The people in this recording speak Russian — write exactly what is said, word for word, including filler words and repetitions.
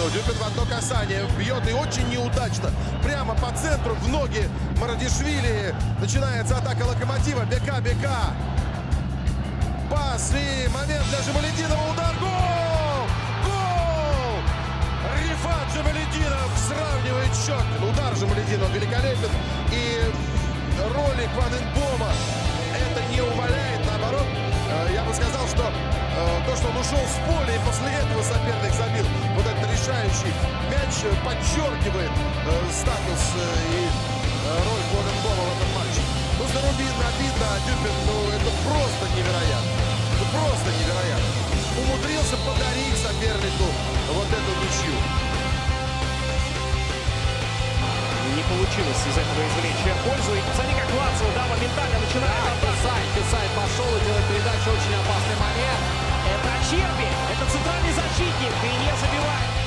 Дюпину. Дюпин в одно касание бьет и очень неудачно. Прямо по центру, в ноги Марадишвили. Начинается атака Локомотива. Бека, Бека. Пас и момент для Джамалетдинова. Удар. Гол! Гол! Рифат Джамалетдинов сравнивает счет. Удар Джамалетдинова великолепен. И ролик Ван Инбома это не умаляет. Наоборот, я бы сказал, что то, что он ушел с поля и после этого соперник забил вот этот решающий мяч, подчеркивает статус и роль Ван Инбома в этом матче. Ну, зарубин, обидно, а Дюпин, ну, это просто невероятно. Это просто невероятно. Умудрился подарить сопернику вот эту ничью. Не получилось из этого извлечь пользу. И смотри, как Лацио, да, моментально начинает. Да, Писай, Писай пошел и делает передачу. Очень опасный момент. Это Черби, это центральный защитник и не забивает.